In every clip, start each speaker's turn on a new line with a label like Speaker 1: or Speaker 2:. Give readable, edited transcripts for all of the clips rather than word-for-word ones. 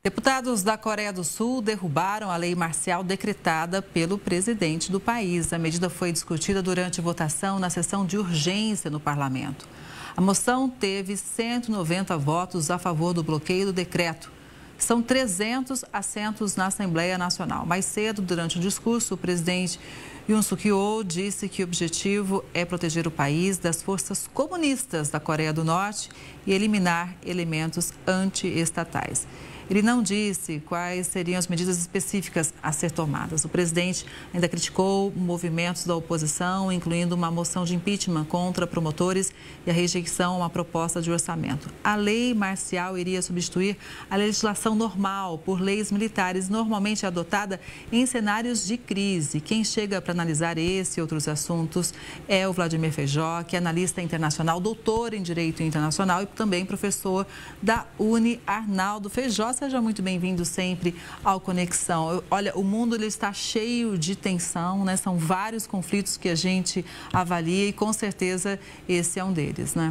Speaker 1: Deputados da Coreia do Sul derrubaram a lei marcial decretada pelo presidente do país. A medida foi discutida durante votação na sessão de urgência no parlamento. A moção teve 190 votos a favor do bloqueio do decreto. São 300 assentos na Assembleia Nacional. Mais cedo, durante o discurso, o presidente Yoon Suk-yeol disse que o objetivo é proteger o país das forças comunistas da Coreia do Norte e eliminar elementos anti-estatais. Ele não disse quais seriam as medidas específicas a ser tomadas. O presidente ainda criticou movimentos da oposição, incluindo uma moção de impeachment contra promotores e a rejeição a uma proposta de orçamento. A lei marcial iria substituir a legislação normal por leis militares, normalmente adotada em cenários de crise. Quem chega para analisar esse e outros assuntos é o Vladimir Feijó, que é analista internacional, doutor em Direito Internacional e também professor da Uni. Arnaldo Feijó, seja muito bem-vindo sempre ao Conexão. Olha, o mundo ele está cheio de tensão, né? São vários conflitos que a gente avalia e com certeza esse é um deles, né?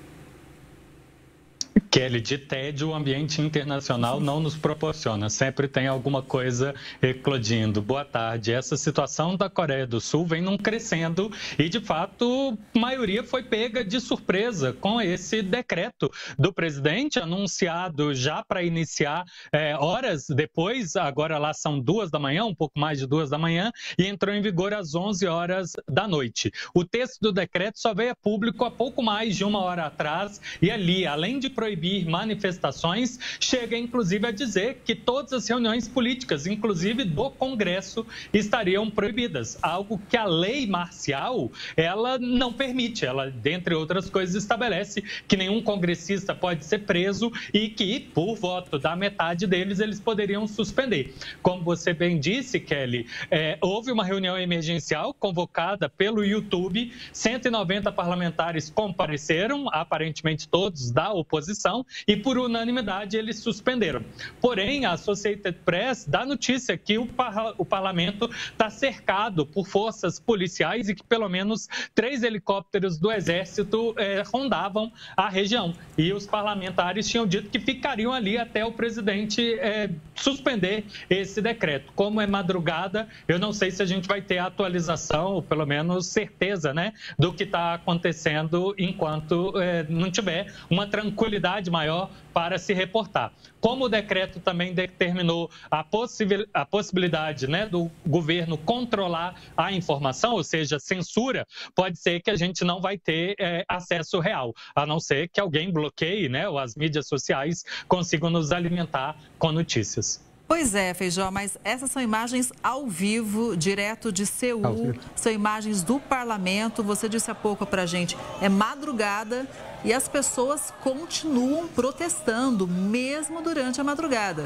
Speaker 2: Kelly, de tédio, o ambiente internacional não nos proporciona. Sempre tem alguma coisa eclodindo. Boa tarde. Essa situação da Coreia do Sul vem num crescendo e, de fato, a maioria foi pega de surpresa com esse decreto do presidente, anunciado já para iniciar horas depois. Agora lá são 2 da manhã, um pouco mais de 2 da manhã, e entrou em vigor às 11 horas da noite. O texto do decreto só veio a público há pouco mais de 1 hora atrás e ali, além de proibir manifestações, chega inclusive a dizer que todas as reuniões políticas, inclusive do Congresso, estariam proibidas. Algo que a lei marcial, ela não permite. Ela, dentre outras coisas, estabelece que nenhum congressista pode ser preso e que, por voto da metade deles, eles poderiam suspender. Como você bem disse, Kelly, houve uma reunião emergencial convocada pelo YouTube, 190 parlamentares compareceram, aparentemente todos da oposição, e por unanimidade eles suspenderam. Porém, a Associated Press dá notícia que o parlamento está cercado por forças policiais e que pelo menos 3 helicópteros do Exército rondavam a região. E os parlamentares tinham dito que ficariam ali até o presidente suspender esse decreto. Como é madrugada, eu não sei se a gente vai ter atualização, ou pelo menos certeza, né, do que está acontecendo enquanto não tiver uma tranquilidade maior para se reportar. Como o decreto também determinou a possibilidade, né, do governo controlar a informação, ou seja, censura, pode ser que a gente não vai ter acesso real, a não ser que alguém bloqueie, né, ou as mídias sociais consigam nos alimentar com notícias.
Speaker 1: Pois é, Feijó, mas essas são imagens ao vivo, direto de Seul, são imagens do parlamento. Você disse há pouco para a gente, é madrugada e as pessoas continuam protestando, mesmo durante a madrugada.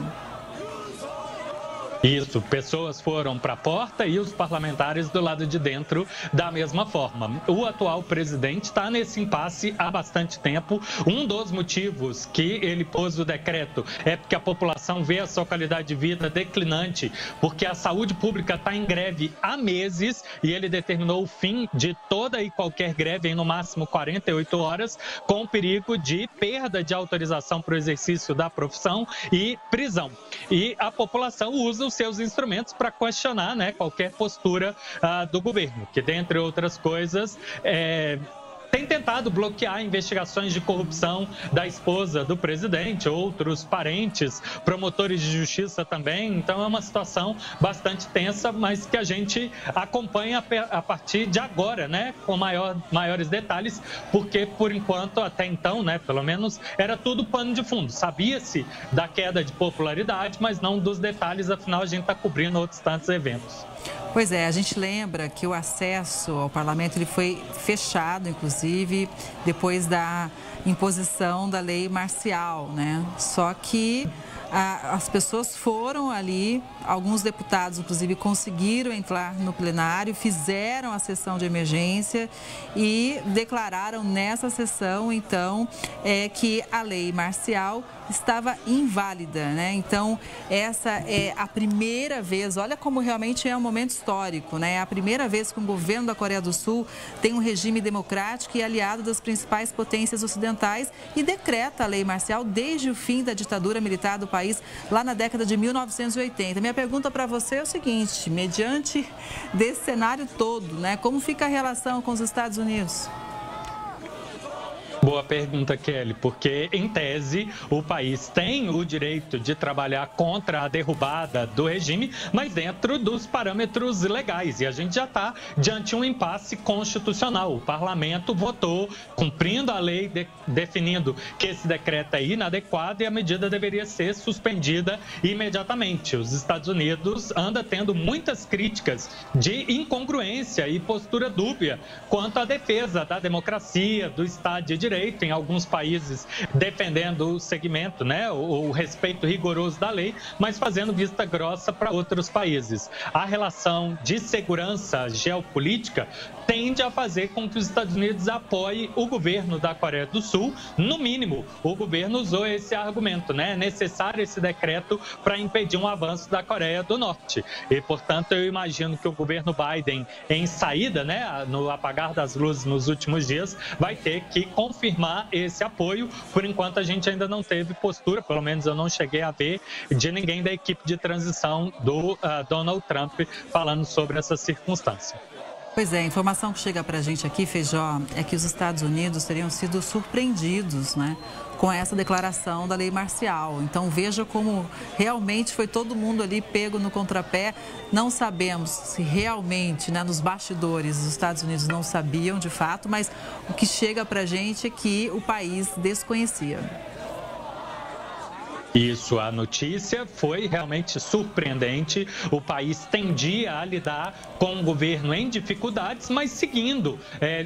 Speaker 2: Isso, pessoas foram para a porta e os parlamentares do lado de dentro da mesma forma. O atual presidente está nesse impasse há bastante tempo. Um dos motivos que ele pôs o decreto é porque a população vê a sua qualidade de vida declinante, porque a saúde pública está em greve há meses e ele determinou o fim de toda e qualquer greve em no máximo 48 horas, com o perigo de perda de autorização para o exercício da profissão e prisão. E a população usa os seus instrumentos para questionar, né, qualquer postura do governo, que, dentre outras coisas, tem tentado bloquear investigações de corrupção da esposa do presidente, outros parentes, promotores de justiça também. Então é uma situação bastante tensa, mas que a gente acompanha a partir de agora, né, com maiores detalhes, porque por enquanto, até então, né, pelo menos, era tudo pano de fundo. Sabia-se da queda de popularidade, mas não dos detalhes, afinal a gente está cobrindo outros tantos eventos.
Speaker 1: Pois é, a gente lembra que o acesso ao parlamento ele foi fechado, inclusive, depois da imposição da lei marcial, né? Só que as pessoas foram ali, alguns deputados, inclusive, conseguiram entrar no plenário, fizeram a sessão de emergência e declararam nessa sessão, então, que a lei marcial estava inválida, né? Então, essa é a primeira vez, olha como realmente é um momento histórico, né? É a primeira vez que o governo da Coreia do Sul tem um regime democrático e aliado das principais potências ocidentais e decreta a lei marcial desde o fim da ditadura militar do país, lá na década de 1980. Minha pergunta para você é o seguinte, mediante desse cenário todo, né? Como fica a relação com os Estados Unidos?
Speaker 2: Boa pergunta, Kelly, porque, em tese, o país tem o direito de trabalhar contra a derrubada do regime, mas dentro dos parâmetros legais. E a gente já está diante de um impasse constitucional. O parlamento votou, cumprindo a lei, definindo que esse decreto é inadequado e a medida deveria ser suspendida imediatamente. Os Estados Unidos andam tendo muitas críticas de incongruência e postura dúbia quanto à defesa da democracia, do Estado de Direito, em alguns países defendendo o segmento, né, o respeito rigoroso da lei, mas fazendo vista grossa para outros países. A relação de segurança geopolítica tende a fazer com que os Estados Unidos apoiem o governo da Coreia do Sul. No mínimo, o governo usou esse argumento, né? É necessário esse decreto para impedir um avanço da Coreia do Norte. E, portanto, eu imagino que o governo Biden, em saída, né, no apagar das luzes nos últimos dias, vai ter que confirmar esse apoio. Por enquanto, a gente ainda não teve postura, pelo menos eu não cheguei a ver, de ninguém da equipe de transição do Donald Trump falando sobre essa circunstância.
Speaker 1: Pois é, a informação que chega para a gente aqui, Feijó, é que os Estados Unidos teriam sido surpreendidos, né, com essa declaração da lei marcial. Então, veja como realmente foi todo mundo ali pego no contrapé. Não sabemos se realmente, né, nos bastidores, os Estados Unidos não sabiam de fato, mas o que chega para a gente é que o país desconhecia.
Speaker 2: Isso, a notícia foi realmente surpreendente. O país tendia a lidar com um governo em dificuldades, mas seguindo,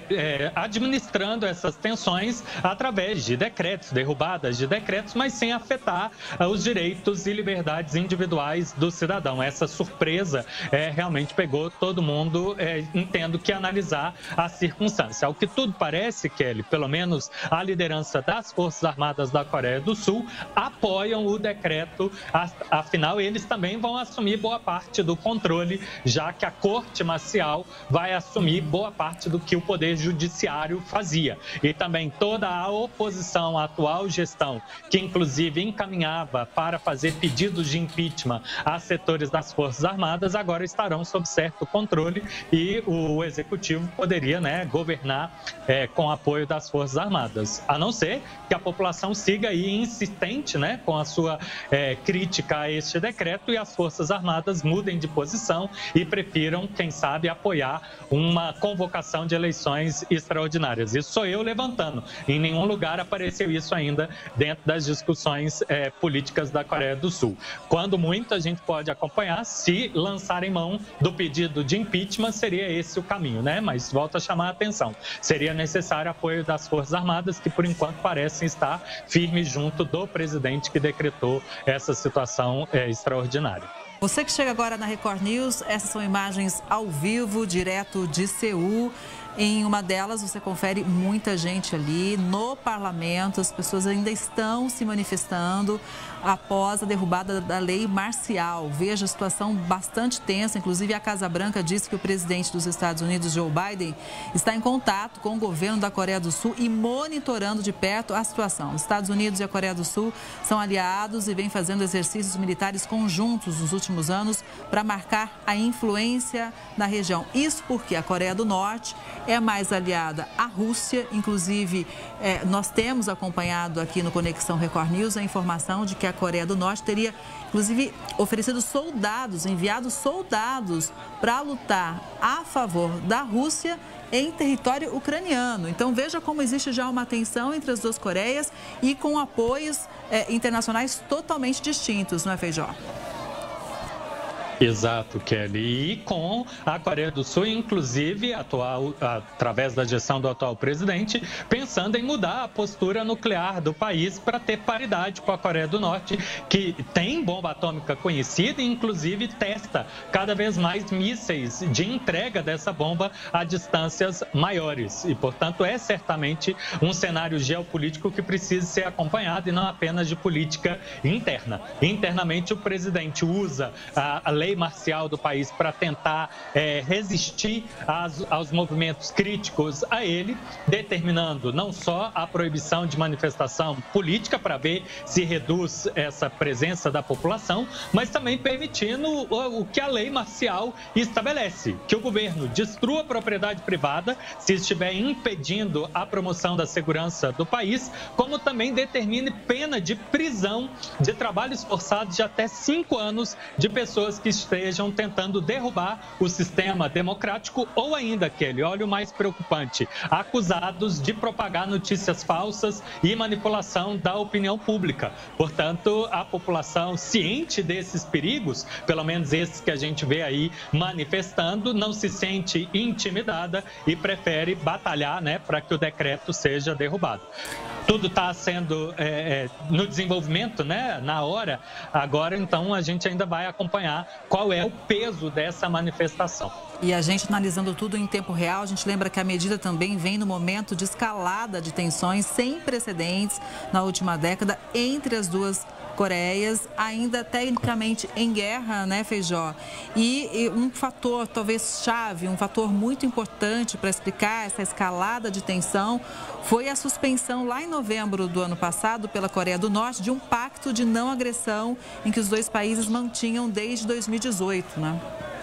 Speaker 2: administrando essas tensões através de decretos, derrubadas de decretos, mas sem afetar os direitos e liberdades individuais do cidadão. Essa surpresa realmente pegou todo mundo, tendo que analisar a circunstância. Ao que tudo parece, Kelly, pelo menos a liderança das Forças Armadas da Coreia do Sul apoiam o decreto, afinal eles também vão assumir boa parte do controle, já que a Corte Marcial vai assumir boa parte do que o Poder Judiciário fazia. E também toda a oposição à atual gestão, que inclusive encaminhava para fazer pedidos de impeachment a setores das Forças Armadas, agora estarão sob certo controle e o Executivo poderia, né, governar com apoio das Forças Armadas. A não ser que a população siga aí insistente, né, com a sua crítica a este decreto e as Forças Armadas mudem de posição e prefiram, quem sabe, apoiar uma convocação de eleições extraordinárias. Isso sou eu levantando. Em nenhum lugar apareceu isso ainda dentro das discussões políticas da Coreia do Sul. Quando muito, a gente pode acompanhar, se lançarem mão do pedido de impeachment, seria esse o caminho, né? Mas volto a chamar a atenção. Seria necessário apoio das Forças Armadas, que por enquanto parecem estar firmes junto do presidente que decretou essa situação extraordinária.
Speaker 1: Você que chega agora na Record News, essas são imagens ao vivo, direto de Seul. Em uma delas, você confere muita gente ali no parlamento, as pessoas ainda estão se manifestando após a derrubada da lei marcial. Veja a situação bastante tensa, inclusive a Casa Branca disse que o presidente dos Estados Unidos, Joe Biden, está em contato com o governo da Coreia do Sul e monitorando de perto a situação. Os Estados Unidos e a Coreia do Sul são aliados e vêm fazendo exercícios militares conjuntos nos últimos anos para marcar a influência na região. Isso porque a Coreia do Norte é mais aliada à Rússia, inclusive nós temos acompanhado aqui no Conexão Record News a informação de que a Coreia do Norte teria, inclusive, oferecido soldados, enviado soldados para lutar a favor da Rússia em território ucraniano. Então, veja como existe já uma tensão entre as duas Coreias e com apoios internacionais totalmente distintos, não é, Feijó?
Speaker 2: Exato, Kelly. E com a Coreia do Sul, inclusive, através da gestão do atual presidente, pensando em mudar a postura nuclear do país para ter paridade com a Coreia do Norte, que tem bomba atômica conhecida e, inclusive, testa cada vez mais mísseis de entrega dessa bomba a distâncias maiores. E, portanto, é certamente um cenário geopolítico que precisa ser acompanhado e não apenas de política interna. Internamente, o presidente usa a lei marcial do país para tentar resistir aos movimentos críticos a ele, determinando não só a proibição de manifestação política para ver se reduz essa presença da população, mas também permitindo o que a lei marcial estabelece, que o governo destrua a propriedade privada se estiver impedindo a promoção da segurança do país, como também determine pena de prisão de trabalhos forçados de até 5 anos de pessoas que estejam tentando derrubar o sistema democrático ou ainda, Kelly, olha o mais preocupante, acusados de propagar notícias falsas e manipulação da opinião pública. Portanto, a população ciente desses perigos, pelo menos esses que a gente vê aí manifestando, não se sente intimidada e prefere batalhar, né, para que o decreto seja derrubado. Tudo está sendo no desenvolvimento, né, na hora. Agora, então, a gente ainda vai acompanhar qual é o peso dessa manifestação.
Speaker 1: E a gente analisando tudo em tempo real, a gente lembra que a medida também vem no momento de escalada de tensões sem precedentes na última década entre as duas Coreias, ainda tecnicamente em guerra, né, Feijó? E um fator, talvez chave, um fator muito importante para explicar essa escalada de tensão foi a suspensão lá em novembro do ano passado pela Coreia do Norte de um pacto de não agressão em que os dois países mantinham desde 2018, né?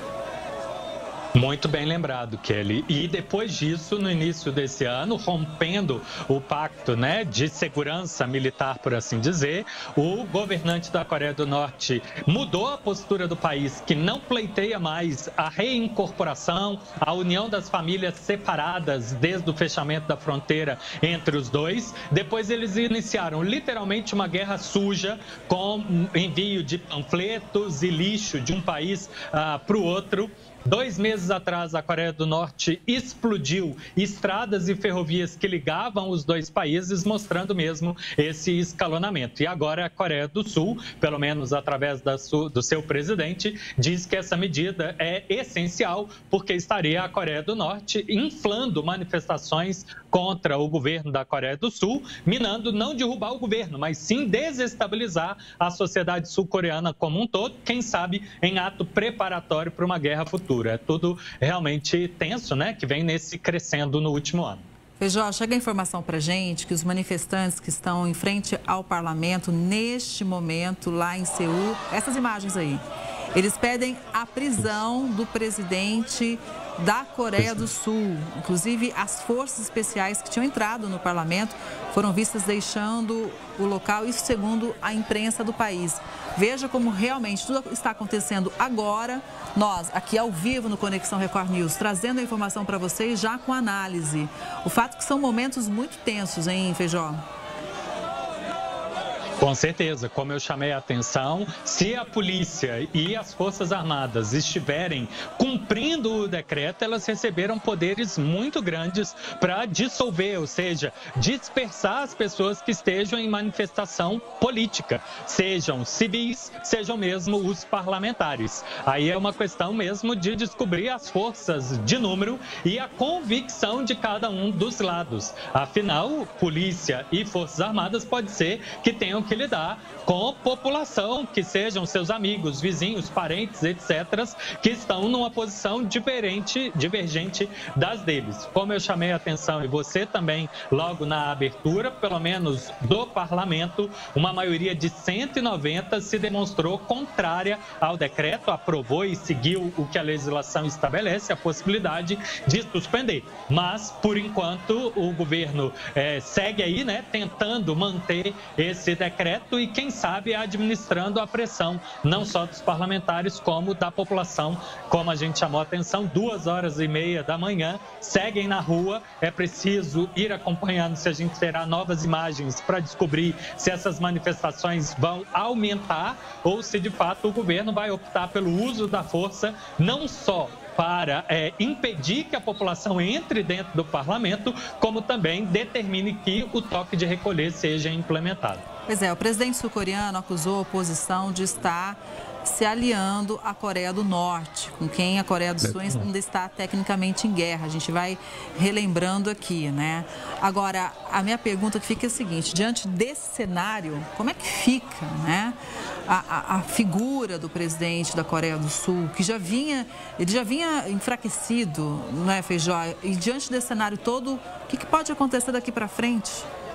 Speaker 2: Muito bem lembrado, Kelly. E depois disso, no início desse ano, rompendo o pacto, né, de segurança militar, por assim dizer, o governante da Coreia do Norte mudou a postura do país, que não pleiteia mais a reincorporação, a união das famílias separadas desde o fechamento da fronteira entre os dois. Depois eles iniciaram literalmente uma guerra suja com envio de panfletos e lixo de um país para o outro. 2 meses atrás, a Coreia do Norte explodiu estradas e ferrovias que ligavam os dois países, mostrando mesmo esse escalonamento. E agora a Coreia do Sul, pelo menos através do seu presidente, diz que essa medida é essencial porque estaria a Coreia do Norte inflando manifestações contra o governo da Coreia do Sul, minando não derrubar o governo, mas sim desestabilizar a sociedade sul-coreana como um todo, quem sabe em ato preparatório para uma guerra futura. É tudo realmente tenso, né, que vem nesse crescendo no último ano.
Speaker 1: Feijó, chega a informação para a gente que os manifestantes que estão em frente ao parlamento neste momento lá em Seul, essas imagens aí, eles pedem a prisão do presidente da Coreia do Sul. Inclusive, as forças especiais que tinham entrado no parlamento foram vistas deixando o local, isso segundo a imprensa do país. Veja como realmente tudo está acontecendo agora. Nós, aqui ao vivo no Conexão Record News, trazendo a informação para vocês já com análise. O fato é que são momentos muito tensos, hein, Feijó?
Speaker 2: Com certeza, como eu chamei a atenção, se a polícia e as Forças Armadas estiverem cumprindo o decreto, elas receberam poderes muito grandes para dissolver, ou seja, dispersar as pessoas que estejam em manifestação política, sejam civis, sejam mesmo os parlamentares. Aí é uma questão mesmo de descobrir as forças de número e a convicção de cada um dos lados. Afinal, polícia e Forças Armadas pode ser que tenham que lidar com população, que sejam seus amigos, vizinhos, parentes, etc., que estão numa posição divergente das deles. Como eu chamei a atenção, e você também, logo na abertura, pelo menos do parlamento, uma maioria de 190 se demonstrou contrária ao decreto, aprovou e seguiu o que a legislação estabelece, a possibilidade de suspender. Mas, por enquanto, o governo segue aí, né, tentando manter esse decreto decreto e, quem sabe, administrando a pressão, não só dos parlamentares, como da população. Como a gente chamou a atenção, 2h30 da manhã, seguem na rua. É preciso ir acompanhando se a gente terá novas imagens para descobrir se essas manifestações vão aumentar ou se, de fato, o governo vai optar pelo uso da força, não só para impedir que a população entre dentro do parlamento, como também determine que o toque de recolher seja implementado.
Speaker 1: Pois é, o presidente sul-coreano acusou a oposição de estar se aliando à Coreia do Norte, com quem a Coreia do Sul ainda está tecnicamente em guerra. A gente vai relembrando aqui, né? Agora, a minha pergunta que fica é a seguinte: diante desse cenário, como é que fica, né, a figura do presidente da Coreia do Sul, que ele já vinha enfraquecido, não é, Feijó? E diante desse cenário todo, o que pode acontecer daqui para frente?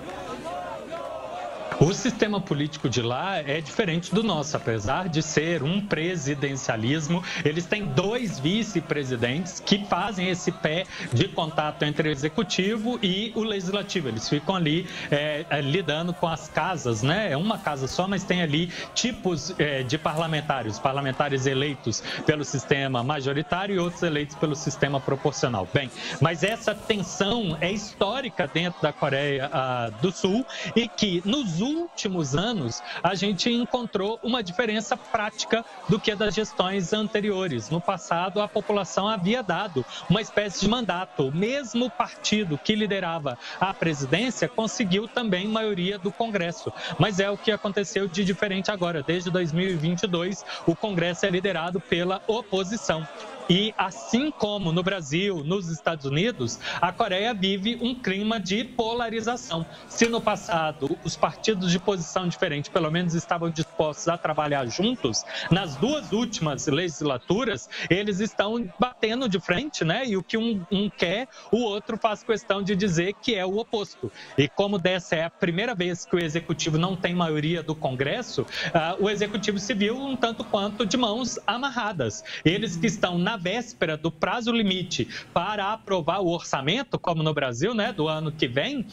Speaker 2: O sistema político de lá é diferente do nosso, apesar de ser um presidencialismo. Eles têm 2 vice-presidentes que fazem esse pé de contato entre o executivo e o legislativo. Eles ficam ali lidando com as casas, né? É uma casa só, mas tem ali tipos de parlamentares eleitos pelo sistema majoritário e outros eleitos pelo sistema proporcional. Bem, mas essa tensão é histórica dentro da Coreia do Sul e que nos últimos anos a gente encontrou uma diferença prática do que das gestões anteriores. No passado, a população havia dado uma espécie de mandato. O mesmo partido que liderava a presidência conseguiu também maioria do Congresso. Mas é o que aconteceu de diferente agora. Desde 2022, o Congresso é liderado pela oposição. E assim como no Brasil, nos Estados Unidos, a Coreia vive um clima de polarização. Se no passado os partidos de posição diferente pelo menos estavam dispostos a trabalhar juntos, nas 2 últimas legislaturas eles estão batendo de frente, né? E o que um quer, o outro faz questão de dizer que é o oposto. E como dessa é a primeira vez que o Executivo não tem maioria do Congresso, o Executivo se viu um tanto quanto de mãos amarradas. Eles que estão na véspera do prazo limite para aprovar o orçamento, como no Brasil, né, do ano que vem,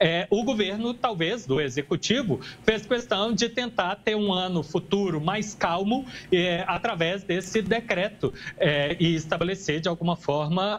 Speaker 2: o governo, talvez, do Executivo, fez questão de tentar ter um ano futuro mais calmo através desse decreto e estabelecer, de alguma forma,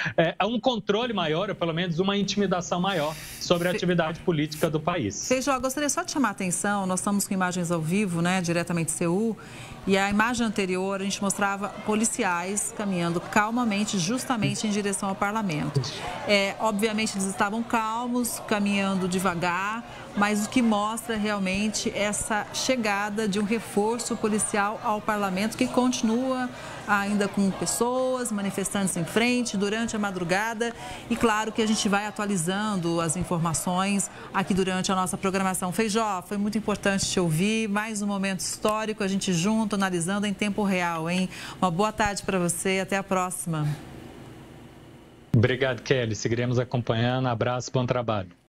Speaker 2: um controle maior, ou pelo menos uma intimidação maior sobre a atividade política do país.
Speaker 1: Feijó, gostaria só de chamar a atenção, nós estamos com imagens ao vivo, né, diretamente de Seul, e a imagem anterior a gente mostrava policiais caminhando calmamente, justamente em direção ao parlamento. Obviamente eles estavam calmos, caminhando devagar, mas o que mostra realmente essa chegada de um reforço policial ao parlamento, que continua ainda com pessoas, manifestantes em frente durante a madrugada. E claro que a gente vai atualizando as informações aqui durante a nossa programação. Feijó, foi muito importante te ouvir, mais um momento histórico, a gente junto, analisando em tempo real, hein? Uma boa tarde para você, até a próxima.
Speaker 2: Obrigado, Kelly. Seguiremos acompanhando. Abraço, bom trabalho.